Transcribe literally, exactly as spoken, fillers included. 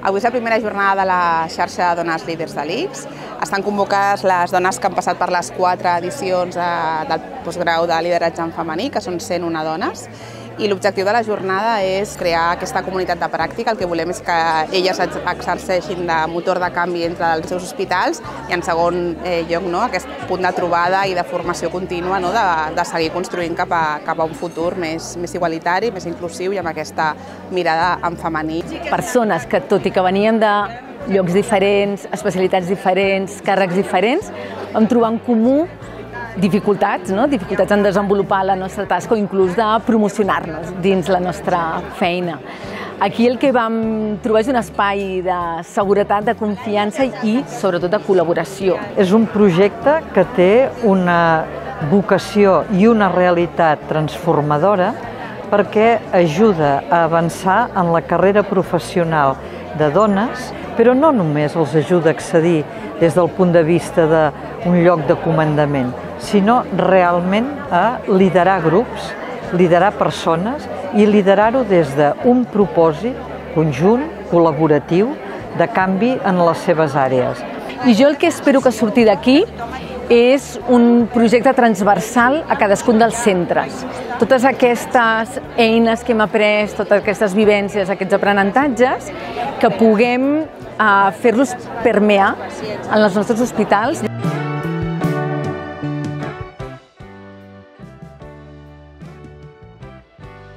Avui és la primera jornada de la xarxa de dones líders de l'I P S. Estan convocades les dones que han passat per les quatre edicions del postgrau de lideratge en femení, que són cent una dones. I l'objectiu de la jornada és crear aquesta comunitat de pràctica. El que volem és que elles exerceixin de motor de canvi entre els seus hospitals i, en segon lloc, no, aquest punt de trobada i de formació contínua, no, de, de seguir construint cap a, cap a un futur més, més igualitari, més inclusiu i amb aquesta mirada en femení. Persones que, tot i que venien de llocs diferents, especialitats diferents, càrrecs diferents, vam trobar en comú dificultats, no? dificultats en desenvolupar la nostra tasca o inclús de promocionar-nos dins la nostra feina. Aquí el que vam trobar és un espai de seguretat, de confiança i sobretot de col·laboració. És un projecte que té una vocació i una realitat transformadora perquè ajuda a avançar en la carrera professional de dones, però no només els ajuda a accedir des del punt de vista d'un lloc de comandament, sinó realment a liderar grups, liderar persones i liderar-ho des d'un propòsit conjunt, col·laboratiu, de canvi en les seves àrees. I jo el que espero que surti d'aquí és un projecte transversal a cadascun dels centres. Totes aquestes eines que hem après, totes aquestes vivències, aquests aprenentatges, que puguem fer-los permear en els nostres hospitals